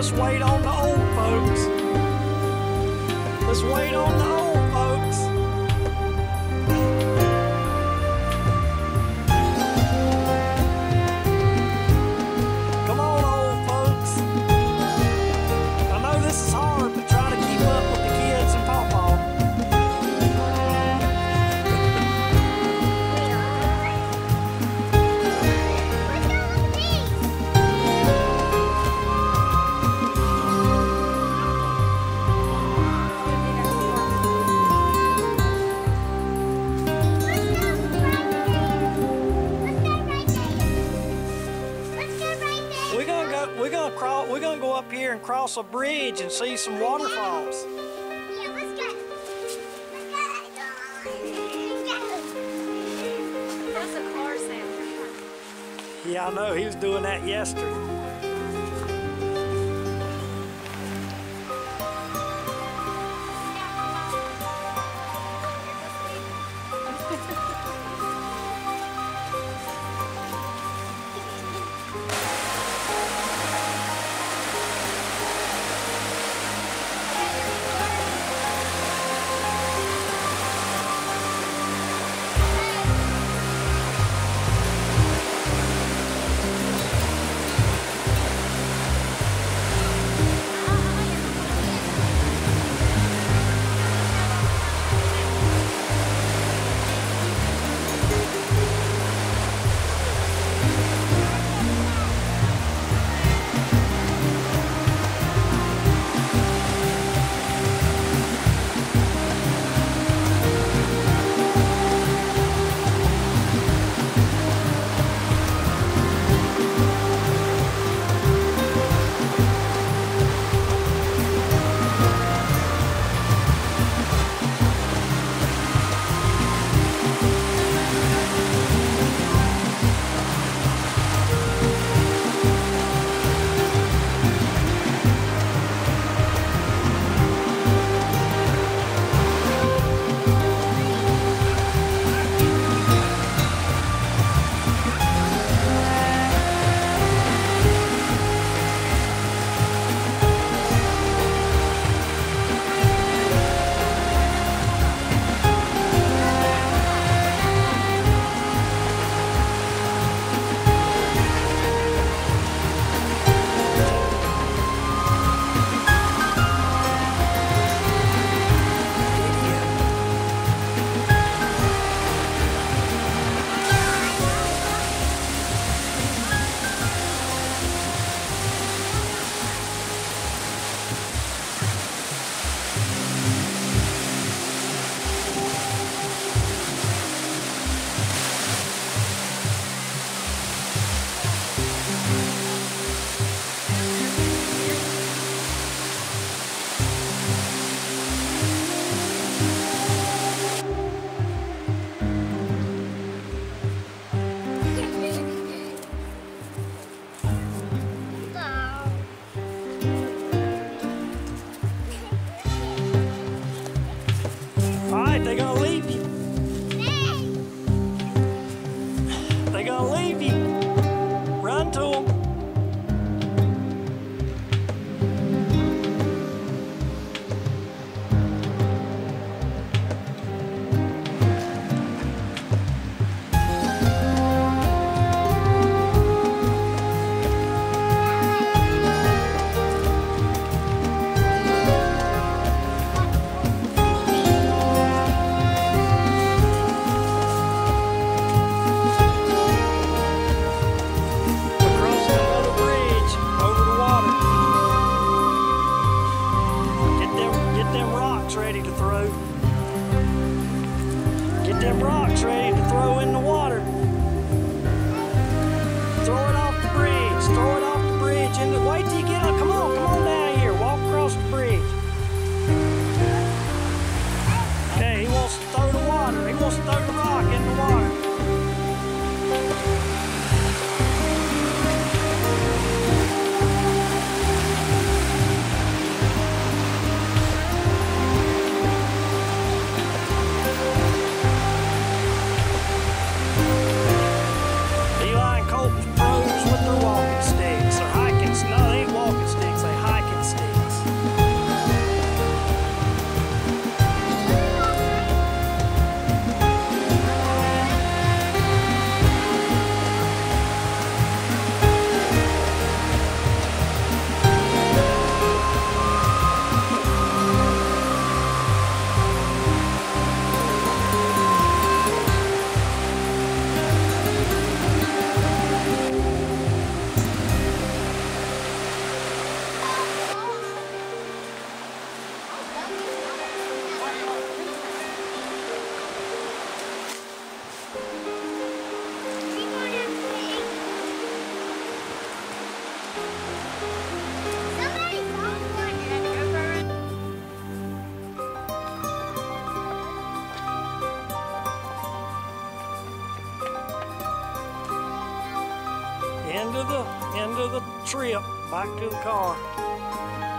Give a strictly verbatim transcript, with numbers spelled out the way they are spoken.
let's wait on the old folks. Let's wait on the old folks. Come on, old folks. I know this is hard, but try to keep up with the kids and Pawpaw. We're gonna go. We're gonna crawl. We're gonna go up here and cross a bridge and see some waterfalls. Yeah, let's go. Let's go. That's a car sound. Yeah, I know. He was doing that yesterday. All right, they're gonna leave you. They're gonna leave you. Run to them. Ready to throw. Get them rocks ready to throw in the water. Throw it off the bridge. Throw it off the bridge. And wait till you get up. Come on, come on down here. Walk across the bridge. Okay, he wants to throw the water. He wants to throw the rock in the water. Eli and Colton's pro. End of the end of the trip back to the car.